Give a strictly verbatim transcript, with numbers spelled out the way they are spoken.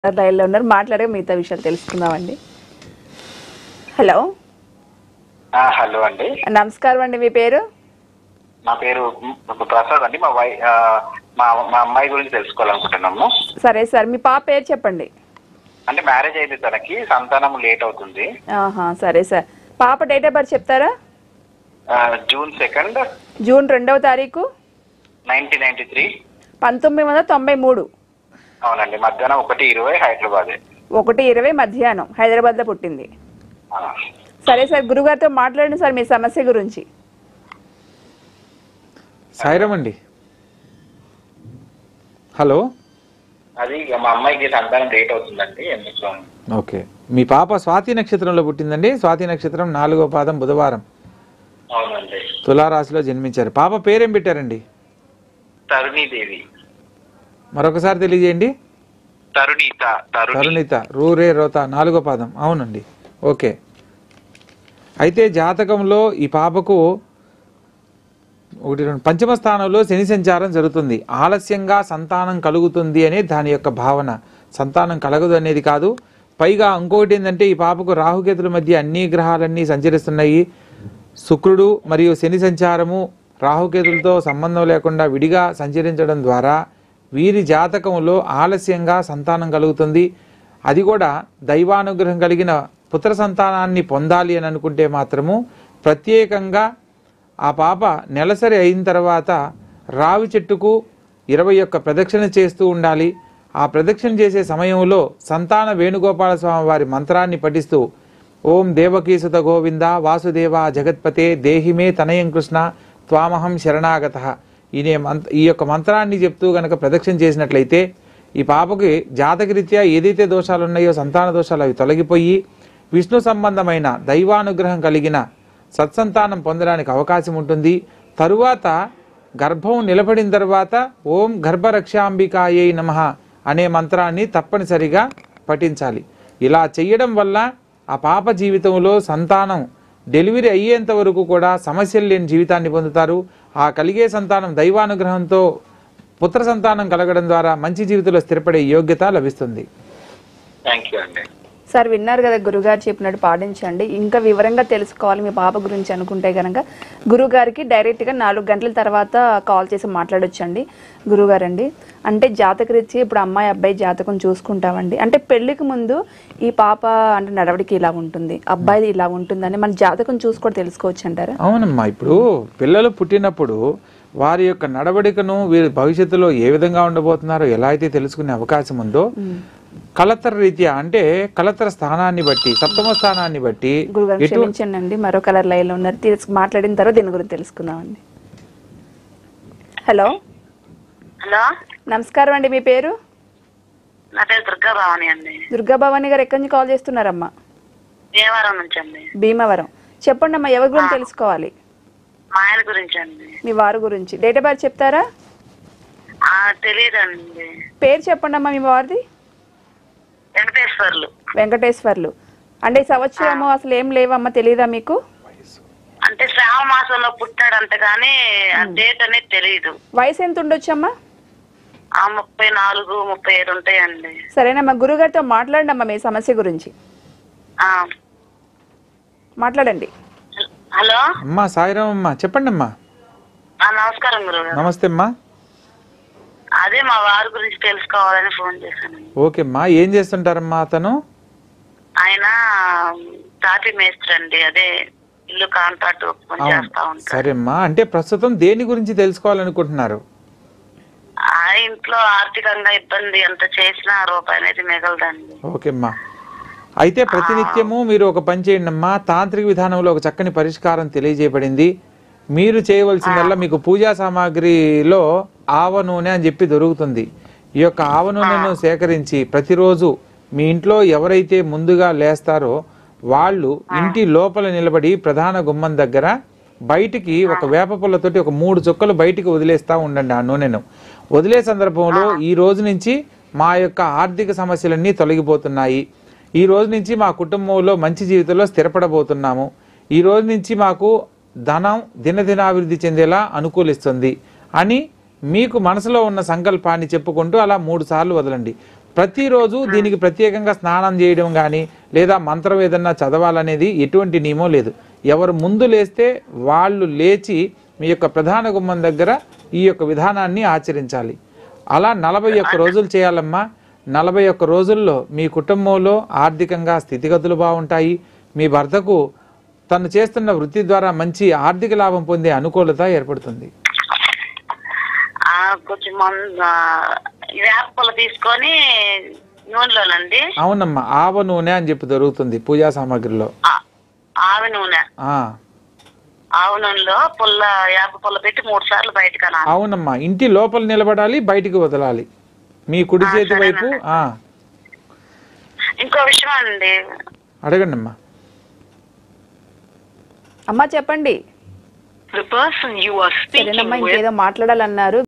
లైన్లో ఉన్నారు, మాట్లాడే మిగతా విషయాలు తెలుసుకుందామండి. హలో హలో అండి, నమస్కారం అండి. మీ పేరు? నా పేరు ప్రసాద్ అండి. మా వై మా మా అమ్మాయి గురించి తెలుసుకోవాలనుకుంటున్నాము. సరే సార్, మీ పాప పేరు చెప్పండి. అంటే మ్యారేజ్ అయింది, తనకి సంతానం లేట్ అవుతుంది. ఆహా సరే సార్, పాప డేట్ ఆఫ్ బర్త్ చెప్తారా? జూన్ సెకండ్ జూన్ రెండవ తారీఖు నైన్టీన్ నైన్టీ త్రీ పంతొమ్మిది వందల తొంభై మూడు అవునండి. మధ్యాహ్నం ఒకటి ఇరవై హైదరాబాద్. ఒకటి ఇరవై మధ్యాహ్నం హైదరాబాద్లో పుట్టింది. సరే సార్, గురుగారితో మాట్లాడండి సార్ మీ సమస్య గురించి. సాయిరామ్ అండి. హలో, అది మా అమ్మాయికి సంతానం లేట్ అవుతుందండి. ఎందుకు? ఓకే, మీ పాప స్వాతి నక్షత్రంలో పుట్టిందండి. స్వాతి నక్షత్రం నాలుగో పాదం బుధవారం అవునండి. తులారాశిలో జన్మించారు. పాప పేరేం పెట్టారండి? తరుణీదేవి. మరొకసారి తెలియజేయండి. తరుణీత. తరుణిత, రూరే రోత, నాలుగో పాదం. అవునండి, ఓకే. అయితే జాతకంలో ఈ పాపకు ఒకటి రెండు పంచమ స్థానంలో శని సంచారం జరుగుతుంది. ఆలస్యంగా సంతానం కలుగుతుంది అనే దాని యొక్క భావన. సంతానం కలగదు అనేది కాదు. పైగా ఇంకొకటి ఏంటంటే, ఈ పాపకు రాహుకేతుల మధ్య అన్ని గ్రహాలన్నీ సంచరిస్తున్నాయి. శుక్రుడు మరియు శని సంచారము రాహుకేతులతో సంబంధం లేకుండా విడిగా సంచరించడం ద్వారా వీరి జాతకంలో ఆలస్యంగా సంతానం కలుగుతుంది. అది కూడా దైవానుగ్రహం కలిగిన పుత్ర సంతానాన్ని పొందాలి అని అనుకుంటే మాత్రము ప్రత్యేకంగా ఆ పాప నెలసరి అయిన తర్వాత రావి చెట్టుకు ఇరవై ఒక్క ప్రదక్షిణ చేస్తూ ఉండాలి. ఆ ప్రదక్షిణ చేసే సమయంలో సంతాన వేణుగోపాల స్వామి వారి మంత్రాన్ని పఠిస్తూ ఓం దేవకీసుత గోవింద వాసుదేవ జగత్పతే దేహిమే తనయం కృష్ణ త్వామహం శరణాగత ఈనే మంత్ర ఈ యొక్క మంత్రాన్ని చెప్తూ గనక ప్రదక్షిణ చేసినట్లయితే ఈ పాపకి జాతకరీత్యా ఏదైతే దోషాలు ఉన్నాయో సంతాన దోషాలు అవి తొలగిపోయి విష్ణు సంబంధమైన దైవానుగ్రహం కలిగిన సత్సంతానం పొందడానికి అవకాశం ఉంటుంది. తరువాత గర్భం నిలబడిన తర్వాత ఓం గర్భరక్షాంబికాయై నమః అనే మంత్రాన్ని తప్పనిసరిగా పఠించాలి. ఇలా చేయడం వల్ల ఆ పాప జీవితంలో సంతానం డెలివరీ అయ్యేంత వరకు కూడా సమస్యలు లేని జీవితాన్ని పొందుతారు. ఆ కలిగే సంతానం దైవానుగ్రహంతో పుత్ర సంతానం కలగడం ద్వారా మంచి జీవితంలో స్థిరపడే యోగ్యత లభిస్తుంది. థ్యాంక్ యూ అండి. సార్ విన్నారు కదా, గురుగారు చెప్పినట్టు పాటించండి. ఇంకా వివరంగా తెలుసుకోవాలి మీ పాప గురించి అనుకుంటే కనుక గురుగారికి డైరెక్ట్గా నాలుగు గంటల తర్వాత కాల్ చేసి మాట్లాడొచ్చండి. గురుగారండి అంటే జాతకరీత్యా ఇప్పుడు అమ్మాయి అబ్బాయి జాతకం చూసుకుంటామండి. అంటే పెళ్లికి ముందు ఈ పాప అంటే నడవడికి ఇలా ఉంటుంది, అబ్బాయిది ఇలా ఉంటుందని మన జాతకం చూసి కూడా తెలుసుకోవచ్చు అంటారా? అవునమ్మా, ఇప్పుడు పిల్లలు పుట్టినప్పుడు వారి యొక్క నడవడికను వీరి భవిష్యత్తులో ఏ విధంగా ఉండబోతున్నారో ఎలా అయితే తెలుసుకునే అవకాశం ఉందో కలతర రీత్యా అంటే కలతర స్థానాన్ని బట్టి సప్తమ స్థానాన్ని బట్టి గురుగారు క్షమించండి, మరో కలర్ లైన్ లో ఉన్నారు, తెలుసు మాట్లాడిన తర్వాత దీని గురించి తెలుసుకుందామండి. హలో హలో, నమస్కారం అండి. మీ పేరు? నా పేరు దుర్గా భవాని అండి. దుర్గా భవాని గారు ఎక్కడి నుంచి కాల్ చేస్తున్నారమ్మా? భీమవరం నుంచి అండి. భీమవరం. చెప్పండి అమ్మా, ఎవరి గురించి తెలుసుకోవాలి? మా ఆయన గురించి అండి. మీ వారు గురించి. డేట్ ఆఫ్ బర్త్ చెప్తారా? తెలియదండి. పేరు చెప్పండి అమ్మా మీ వారిది. వెంకటేశ్వర్లు. వెంకటేశ్వర్లు. అంటే ఈ సంవత్సరము అసలు ఏం లేవమ్మా, తెలియదా మీకు? అంటే శ్రావణ మాసంలో పుట్టాడంట కానీ ఆ డేట్ అనేది తెలియదు. వయసు ఎంత ఉండొచ్చమ్మా? ఆ ముప్పై నాలుగు ముప్పై ఐదు ఉంటాయండి. సరేనమ్మా, గురుగారితో మాట్లాడండి అమ్మా మీ సమస్య గురించి. మాట్లాడండి. హలో అమ్మా, సాయిరామ్ అమ్మా, చెప్పండి అమ్మా. నమస్కారం గురుగారు. నమస్తే అమ్మా. అదే మా వారి గురించి తెలుసుకోవాలని ఫోన్ చేశాను. ఓకే అమ్మా, ఏం చేస్తుంటారమ్మా అతను? ఆయన తాపీ మేస్త్రి అండి. అదే ఇల్లు కాంట్రాక్ట్ చేస్తా ఉంటారు. సరే అమ్మా, అంటే ప్రస్తుతం దేని గురించి తెలుసుకోవాలనుకుంటున్నారు? ఆ ఇంట్లో ఆర్థికంగా ఇబ్బంది, ఎంత చేసినా రూపాయి అనేది మిగలదండి. ఓకే అమ్మా, అయితే ప్రతినిత్యము మీరు ఒక పని చేయండి అమ్మా. తాంత్రిక విధానంలో ఒక చక్కని పరిష్కారం తెలియజేయబడింది. మీరు చేయవలసిందల్లా మీకు పూజా సామాగ్రిలో ఆవ నూనె అని చెప్పి దొరుకుతుంది. ఈ యొక్క ఆవ నూనెను సేకరించి ప్రతిరోజు మీ ఇంట్లో ఎవరైతే ముందుగా లేస్తారో వాళ్ళు ఇంటి లోపల నిలబడి ప్రధాన గుమ్మం దగ్గర బయటికి ఒక వేప పుల్లతోటి ఒక మూడు చుక్కలు బయటికి వదిలేస్తూ ఉండండి. ఆ నూనెను వదిలే సందర్భంలో ఈ రోజు నుంచి మా యొక్క ఆర్థిక సమస్యలన్నీ తొలగిపోతున్నాయి, ఈ రోజు నుంచి మా కుటుంబంలో మంచి జీవితంలో స్థిరపడబోతున్నాము, ఈ రోజు నుంచి మాకు ధనం దినదినాభివృద్ధి చెందేలా అనుకూలిస్తుంది అని మీకు మనసులో ఉన్న సంకల్పాన్ని చెప్పుకుంటూ అలా మూడు సార్లు వదలండి. ప్రతిరోజు దీనికి ప్రత్యేకంగా స్నానం చేయడం కానీ లేదా మంత్రం ఏదన్నా చదవాలనేది ఎటువంటి నియమం లేదు. ఎవరు ముందు లేస్తే వాళ్ళు లేచి మీ యొక్క ప్రధాన గుమ్మం దగ్గర ఈ యొక్క విధానాన్ని ఆచరించాలి. అలా నలభై ఒక్క రోజులు చేయాలమ్మా. నలభై ఒక్క రోజుల్లో మీ కుటుంబంలో ఆర్థికంగా స్థితిగతులు బాగుంటాయి. మీ భర్తకు తను చేస్తున్న వృత్తి ద్వారా మంచి ఆర్థిక లాభం పొందే అనుకూలత ఏర్పడుతుంది. కొంచెం వేపలు తీసుకొని నూనెలోనండి. అవునమ్మా, ఆవ నూనె అని చెప్పి దొరుకుతుంది పూజా సామాగ్రిలో. ఆవ నూనె ఆవు నూనెలో పుల్ల వేప పుల్ల పెట్టి మూడు సార్లు బయటకు అనాలి. అవునమ్మా, ఇంటి లోపల నిలబడాలి, బయటికి వదలాలి మీ కుడి చేతి వైపు. ఇంకో విషయం అండి, అడగండి అమ్మా. అమ్మా చెప్పండి. The person you are speaking సరేనమ్మా, with ఇంకేదో మాట్లాడాలన్నారు.